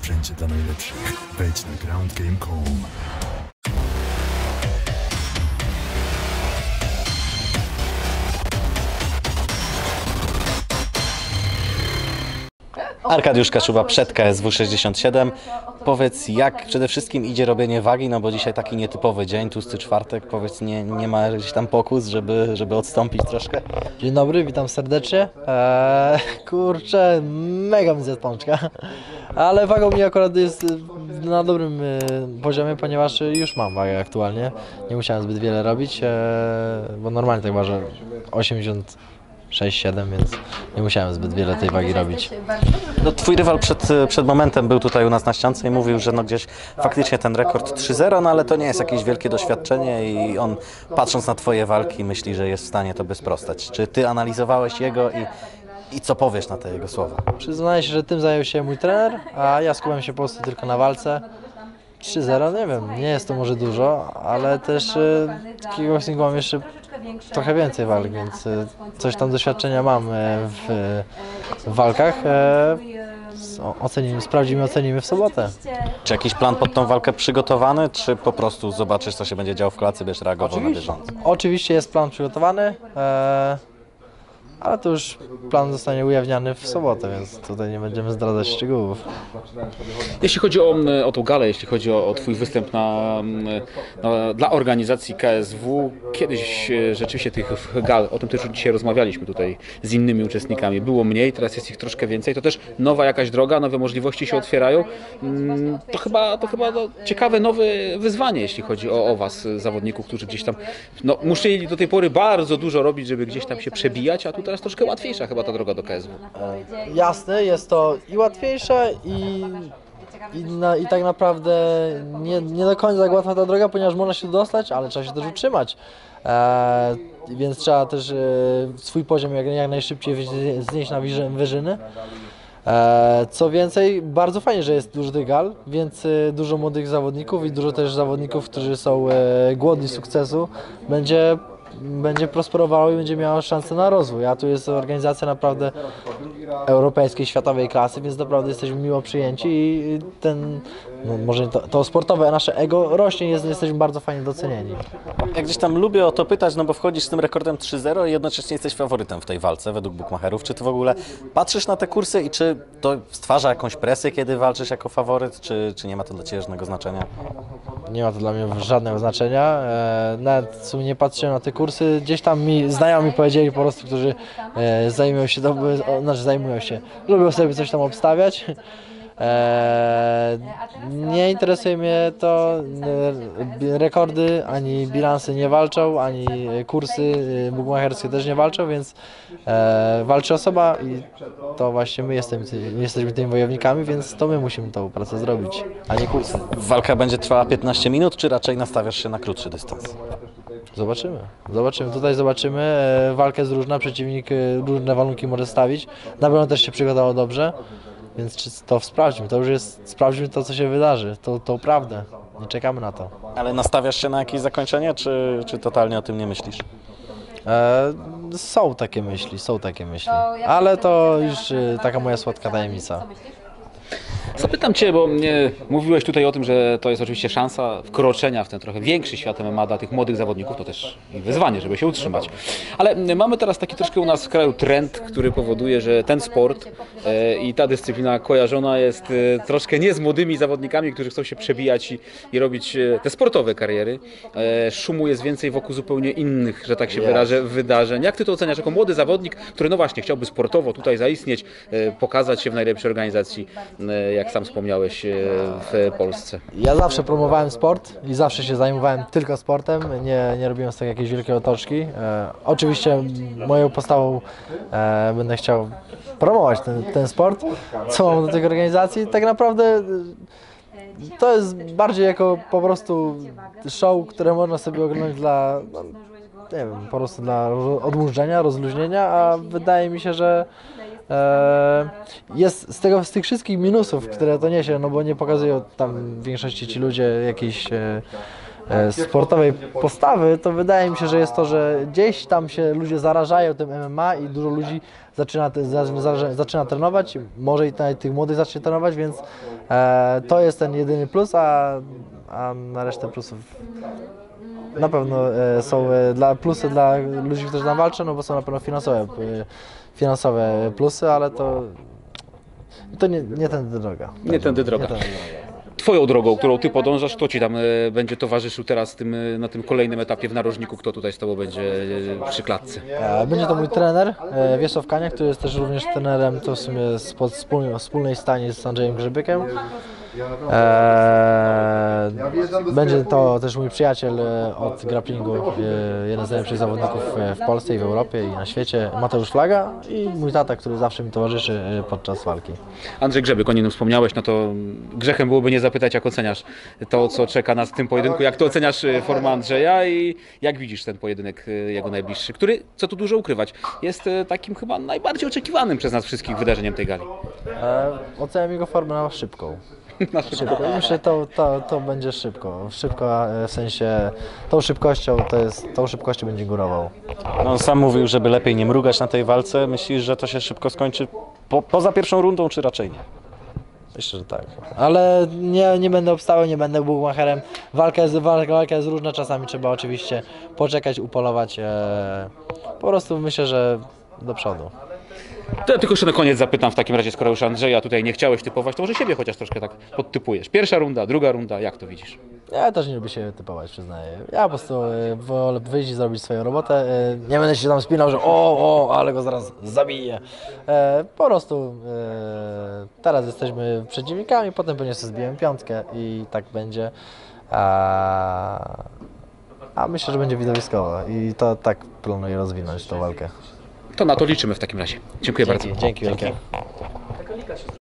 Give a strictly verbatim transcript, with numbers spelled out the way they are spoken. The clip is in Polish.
sprzęcie dla najlepszych. Wejdź na ground game kropka com. Arkadiusz Kaszuba przed K S W sześćdziesiąt siedem. Powiedz, jak przede wszystkim idzie robienie wagi, no bo dzisiaj taki nietypowy dzień, tłusty czwartek. Powiedz, nie, nie ma jakichś tam pokus, żeby, żeby odstąpić troszkę? Dzień dobry, witam serdecznie. Eee, kurczę, mega mi zjadł pączka, ale waga mi akurat jest na dobrym e, poziomie, ponieważ już mam wagę aktualnie. Nie musiałem zbyt wiele robić, e, bo normalnie tak ważę osiemdziesiąt sześć siedem, więc nie musiałem zbyt wiele tej wagi robić. No, twój rywal przed, przed momentem był tutaj u nas na ściance i mówił, że no gdzieś faktycznie ten rekord trzy zero, no ale to nie jest jakieś wielkie doświadczenie i on, patrząc na twoje walki, myśli, że jest w stanie tobie sprostać. Czy ty analizowałeś jego i, i co powiesz na te jego słowa? Przyznaję się, że tym zajął się mój trener, a ja skupiam się po prostu tylko na walce. trzy zero, nie wiem, nie jest to może dużo, ale też e, takiego singlu mam jeszcze trochę więcej walk, więc e, coś tam doświadczenia mam e, w, w walkach. E, ocenimy, sprawdzimy, ocenimy w sobotę. Czy jakiś plan pod tą walkę przygotowany, czy po prostu zobaczysz, co się będzie działo w klasie, będziesz reagował na bieżąco? Oczywiście jest plan przygotowany, e, ale to już plan zostanie ujawniany w sobotę, więc tutaj nie będziemy zdradzać szczegółów. Jeśli chodzi o, o tą galę, jeśli chodzi o, o twój występ na, na, dla organizacji K S W, kiedyś rzeczywiście tych gal, o tym też dzisiaj rozmawialiśmy tutaj z innymi uczestnikami, było mniej, teraz jest ich troszkę więcej, to też nowa jakaś droga, nowe możliwości się otwierają. To chyba, to chyba no, ciekawe nowe wyzwanie, jeśli chodzi o, o was, zawodników, którzy gdzieś tam no, musieli do tej pory bardzo dużo robić, żeby gdzieś tam się przebijać, a tu teraz troszkę łatwiejsza chyba ta droga do K S W. Jasne, jest to i łatwiejsze i, i, na, i tak naprawdę nie, nie do końca tak łatwa ta droga, ponieważ można się dostać, ale trzeba się też utrzymać. E, więc trzeba też e, swój poziom jak, jak najszybciej znieść na wyżyny. E, co więcej, bardzo fajnie, że jest dużo tych gal, więc e, dużo młodych zawodników i dużo też zawodników, którzy są e, głodni sukcesu, będzie będzie prosperowało i będzie miało szansę na rozwój, a tu jest organizacja naprawdę europejskiej, światowej klasy, więc naprawdę jesteśmy miło przyjęci i ten, no może to, to sportowe nasze ego rośnie i jest, jesteśmy bardzo fajnie docenieni. Ja gdzieś tam lubię o to pytać, no bo wchodzisz z tym rekordem trzy zero i jednocześnie jesteś faworytem w tej walce według bookmacherów. Czy ty w ogóle patrzysz na te kursy i czy to stwarza jakąś presję, kiedy walczysz jako faworyt, czy, czy nie ma to dla ciebie żadnego znaczenia? Nie ma to dla mnie żadnego znaczenia, e, nawet w sumie nie patrzyłem na te kursy, gdzieś tam mi znajomi powiedzieli po prostu, którzy e, zajmują się, to, o, znaczy zajmują się, lubią sobie coś tam obstawiać. E, nie interesuje mnie to, e, rekordy ani bilansy nie walczą, ani kursy e, bookmacherskie też nie walczą, więc e, walczy osoba i to właśnie my jesteśmy, jesteśmy tymi wojownikami, więc to my musimy tą pracę zrobić, a nie kursy. Walka będzie trwała piętnaście minut, czy raczej nastawiasz się na krótszy dystans? Zobaczymy, zobaczymy, tutaj zobaczymy, e, walka jest różna, przeciwnik e, różne warunki może stawić, na pewno też się przygotował dobrze. Więc to sprawdźmy, to już jest, sprawdźmy to, co się wydarzy, tą, tą prawdę, nie czekamy na to. Ale nastawiasz się na jakieś zakończenie, czy, czy totalnie o tym nie myślisz? E, są takie myśli, są takie myśli, ale to już e, taka moja słodka tajemnica. Zapytam Cię, bo nie, mówiłeś tutaj o tym, że to jest oczywiście szansa wkroczenia w ten trochę większy świat M M A dla tych młodych zawodników, to też wyzwanie, żeby się utrzymać. Ale mamy teraz taki troszkę u nas w kraju trend, który powoduje, że ten sport e, i ta dyscyplina kojarzona jest e, troszkę nie z młodymi zawodnikami, którzy chcą się przebijać i, i robić e, te sportowe kariery. E, szumu jest więcej wokół zupełnie innych, że tak się wyrażę, wydarzeń. Jak Ty to oceniasz jako młody zawodnik, który no właśnie chciałby sportowo tutaj zaistnieć, e, pokazać się w najlepszej organizacji, e, jak sam wspomniałeś, w Polsce? Ja zawsze promowałem sport i zawsze się zajmowałem tylko sportem, nie, nie robiłem z tego jakiejś wielkiej otoczki. E, oczywiście moją postawą e, będę chciał promować ten, ten sport, co mam do tych organizacji. Tak naprawdę e, to jest bardziej jako po prostu show, które można sobie oglądać dla, no, nie wiem, po prostu dla odmurzenia, rozluźnienia, a wydaje mi się, że jest z, tego, z tych wszystkich minusów, które to niesie, no bo nie pokazują tam w większości ci ludzie jakichś e, sportowej postawy, to wydaje mi się, że jest to, że gdzieś tam się ludzie zarażają tym M M A i dużo ludzi zaczyna, te- za- za- zaczyna trenować, może i nawet tych młodych zacznie trenować, więc e, to jest ten jedyny plus, a, a na resztę plusów na pewno e, są e, dla, plusy dla ludzi, którzy tam walczą, no bo są na pewno finansowe, e, finansowe plusy, ale to, to nie, nie tędy droga. Nie tędy droga. Nie tędy droga. Twoją drogą, którą Ty podążasz, kto Ci tam e, będzie towarzyszył teraz tym, e, na tym kolejnym etapie w narożniku, kto tutaj z Tobą będzie e, przy klatce? E, Będzie to mój trener e, Wiesław Kania, który jest też również trenerem to w sumie spod wspólnej, wspólnej stani z Andrzejem Grzybykiem. E, Będzie to też mój przyjaciel e, od grapplingu, e, jeden z najlepszych zawodników e, w Polsce i w Europie i na świecie, Mateusz Flaga, i mój tata, który zawsze mi towarzyszy e, podczas walki. Andrzej Grzebyk, o nim wspomniałeś, no to grzechem byłoby nie zapytać, jak oceniasz to, co czeka nas w tym pojedynku, jak Ty oceniasz e, formę Andrzeja i jak widzisz ten pojedynek e, jego najbliższy, który, co tu dużo ukrywać, jest e, takim chyba najbardziej oczekiwanym przez nas wszystkich wydarzeniem tej gali. E, Oceniam jego formę na szybką. Na szybko. Szybko. Myślę, że to, to, to będzie szybko. Szybko e, w sensie tą szybkością to jest, tą szybkością będzie górował. No, on sam mówił, żeby lepiej nie mrugać na tej walce. Myślisz, że to się szybko skończy po, poza pierwszą rundą, czy raczej nie? Myślę, że tak. Ale nie, nie będę obstawał, nie będę bugmacherem. Walka jest, walka, walka jest różna, czasami trzeba oczywiście poczekać, upolować. E, po prostu myślę, że do przodu. To ja tylko jeszcze na koniec zapytam w takim razie, skoro już Andrzeja tutaj nie chciałeś typować, to może siebie chociaż troszkę tak podtypujesz. Pierwsza runda, druga runda, jak to widzisz? Ja też nie lubię się typować, przyznaję. Ja po prostu e, wolę wyjść i zrobić swoją robotę. E, nie będę się tam spinał, że o, o, ale go zaraz zabiję. E, po prostu e, teraz jesteśmy przeciwnikami, potem pewnie sobie zbijemy piątkę i tak będzie. A, a myślę, że będzie widowiskowo i to tak planuję rozwinąć tą walkę. To na to liczymy w takim razie. Dziękuję bardzo. Dzięki, dzięki wielkie.